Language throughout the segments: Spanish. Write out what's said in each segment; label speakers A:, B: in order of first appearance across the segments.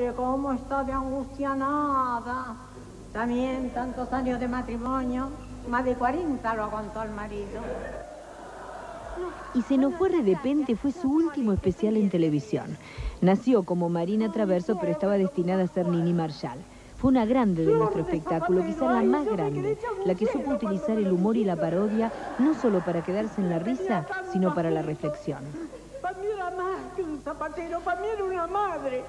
A: oye, cómo está de angustianada. También tantos años de matrimonio, más de 40 lo aguantó el marido.
B: Y Se nos fue de repente fue su último especial en televisión. Nació como Marina Traverso, pero estaba destinada a ser Nini Marshall. Fue una grande de nuestro espectáculo, quizás la más grande, la que supo utilizar el humor y la parodia, no solo para quedarse en la risa, sino para la reflexión.
A: Para mí era más que un zapatero, para mí era una madre.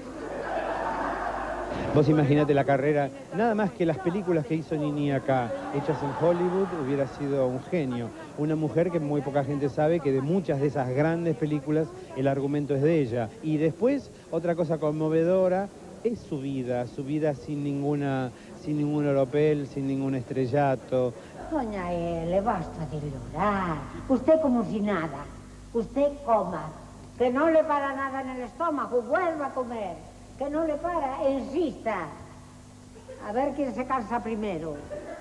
C: Vos imaginate la carrera, nada más que las películas que hizo Nini acá, hechas en Hollywood, hubiera sido un genio. Una mujer que muy poca gente sabe que de muchas de esas grandes películas el argumento es de ella. Y después, otra cosa conmovedora, es su vida sin ningún oropel, sin ningún estrellato.
D: Doña le basta de llorar. Usted como si nada. Usted coma. Que no le para nada en el estómago, vuelva a comer. Que no le para, insista. A ver quién se cansa primero.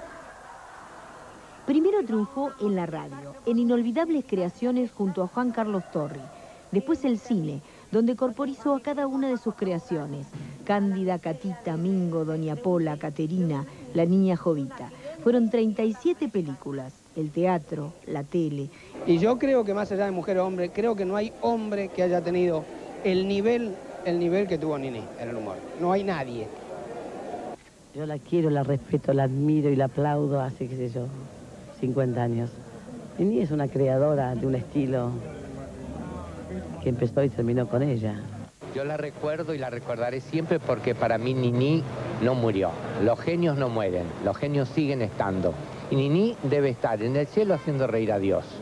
B: Primero triunfó en la radio, en inolvidables creaciones junto a Juan Carlos Torri. Después el cine, donde corporizó a cada una de sus creaciones. Cándida, Catita, Mingo, Doña Pola, Caterina, La Niña Jovita. Fueron 37 películas, el teatro, la tele.
E: Y yo creo que más allá de mujer o hombre, creo que no hay hombre que haya tenido el nivel que tuvo Nini en el humor. No hay nadie.
F: Yo la quiero, la respeto, la admiro y la aplaudo hace, qué sé yo, 50 años. Nini es una creadora de un estilo que empezó y terminó con ella.
G: Yo la recuerdo y la recordaré siempre porque para mí Nini no murió. Los genios no mueren, los genios siguen estando. Y Nini debe estar en el cielo haciendo reír a Dios.